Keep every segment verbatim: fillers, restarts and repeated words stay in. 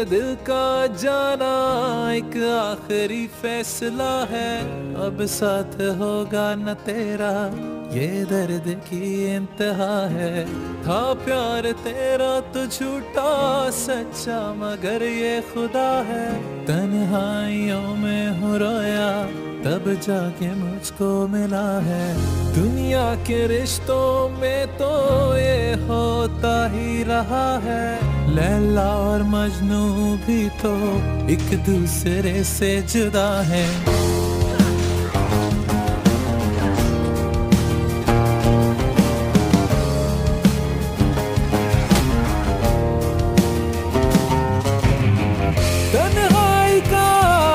दिल का जाना एक आखिरी फैसला है, अब साथ होगा न तेरा ये दर्द की इंतहा है। था प्यार तेरा तो झूठा सच्चा मगर ये खुदा है, तन्हाइयों में हूँ रोया तब जाके मुझको मिला है। दुनिया के रिश्तों में तो ये होता ही रहा है, लैला और मजनू भी तो एक दूसरे से जुदा है। तन्हाई का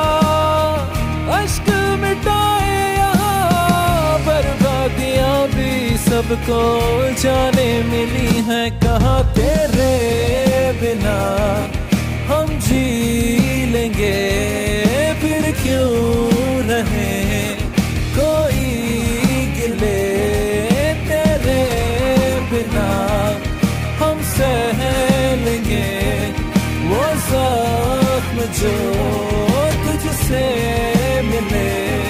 अश्क मिटाए यहाँ, बर्बादियां भी सबको जाने मिली हैं। कहाँ तेरे बिना हम जी लेंगे, फिर क्यों रहे कोई गिले, तेरे बिना हम सह लेंगे वो जख्म जो तुझसे मिले।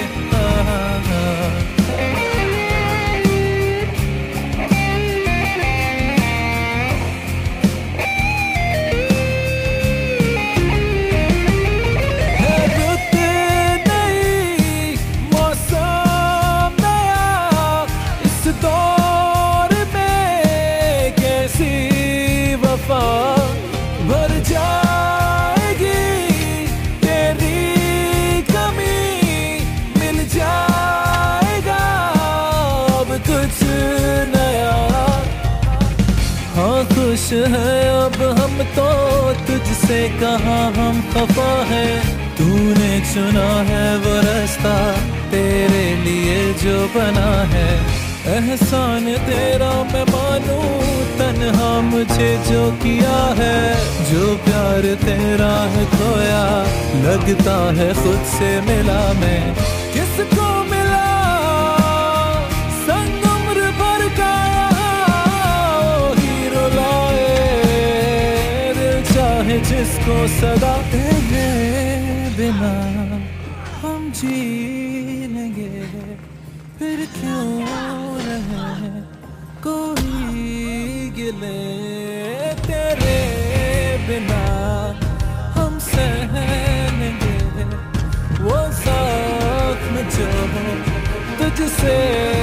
भर जाएगी तेरी कमी, मिल जाएगा अब कुछ नया। हाँ खुश है अब हम तो तुझसे, कहाँ हम खफा है। तूने चुना है वो रास्ता तेरे लिए जो बना है, एहसान तेरा मैं मानूं तन्हा मुझे जो किया है। जो प्यार तेरा है खोया लगता है खुद से मिला मैं, किसको मिला संग उम्र भर का हीरो लाए, दिल चाहे जिसको सदा। तेरे बिना हम जी लेंगे फिर क्यों रहे कोई गिले, तेरे बिना हम सह लेंगे वो जख्म जो तुझसे